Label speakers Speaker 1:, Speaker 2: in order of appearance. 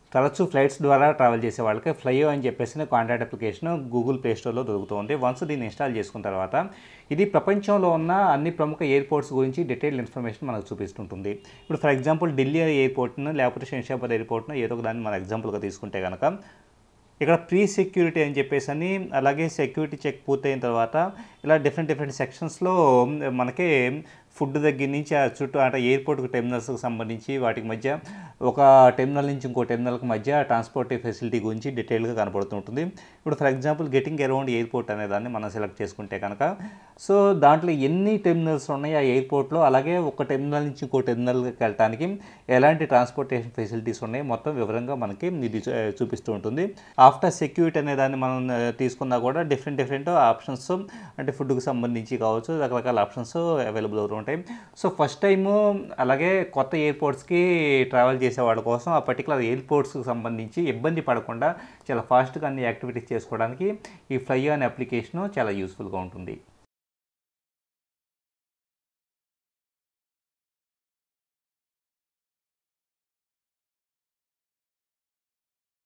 Speaker 1: తరచూ ఫ్లైట్స్ ద్వారా ట్రావెల్ చేసే వాళ్ళకి ఫ్లైయో అని చెప్పేసి కాంటాక్ట్ అప్లికేషన్ గూగుల్ ప్లే స్టోర్లో దొరుకుతుంది. వన్స్ దీన్ని ఇన్స్టాల్ చేసుకున్న తర్వాత ఇది ప్రపంచంలో ఉన్న అన్ని ప్రముఖ ఎయిర్పోర్ట్స్ గురించి డీటెయిల్డ్ ఇన్ఫర్మేషన్ మనకు చూపిస్తుంటుంది. ఇప్పుడు ఫర్ ఎగ్జాంపుల్ ఢిల్లీ ఎయిర్పోర్ట్ను లేకపోతే శంషాబాద్ ఎయిర్పోర్ట్ను ఏదో ఒక దాన్ని మన ఎగ్జాంపుల్గా తీసుకుంటే కనుక ఇక్కడ ప్రీ సెక్యూరిటీ అని చెప్పేసి అని, అలాగే సెక్యూరిటీ చెక్ పూర్తయిన తర్వాత ఇలా డిఫరెంట్ సెక్షన్స్లో మనకి ఫుడ్ దగ్గర నుంచి ఆ చుట్టూ అంటే ఎయిర్పోర్ట్ టెర్మినల్స్కి సంబంధించి వాటికి మధ్య ఒక టెర్మినల్ నుంచి ఇంకో టెర్మినల్కి మధ్య ట్రాన్స్పోర్ట్ ఫెసిలిటీ గురించి డీటెయిల్గా కనపడుతుంటుంది. ఇప్పుడు for example getting around airport అనే దాన్ని మనం సెలెక్ట్ చేసుకుంటే కనుక సో దాంట్లో ఎన్ని టెర్మినల్స్ ఉన్నాయి ఆ ఎయిర్పోర్ట్లో, అలాగే ఒక టెర్మినల్ నుంచి ఇంకో టెర్మినల్కి వెళ్ళడానికి ఎలాంటి ట్రాన్స్పోర్టేషన్ ఫెసిలిటీస్ ఉన్నాయి మొత్తం వివరంగా మనకి ఇది చూపిస్తూ ఉంటుంది. ఆఫ్టర్ సెక్యూరిటీ అనే దాన్ని మనం తీసుకున్నా కూడా డిఫరెంట్ ఆప్షన్స్ అంటే ఫుడ్కి సంబంధించి కావచ్చు రకరకాల ఆప్షన్స్ అవైలబుల్ అవుతూ ఉంటాయి. సో ఫస్ట్ టైము అలాగే కొత్త ఎయిర్పోర్ట్స్కి ట్రావెల్ చేసే వాళ్ళ కోసం ఆ పర్టికులర్ ఎయిర్పోర్ట్స్కి సంబంధించి ఇబ్బంది పడకుండా చాలా ఫాస్ట్గా అన్ని యాక్టివిటీస్ చేసుకోవడానికి ఈ ఫ్లైయో అనే అప్లికేషన్ చాలా యూస్ఫుల్గా ఉంటుంది.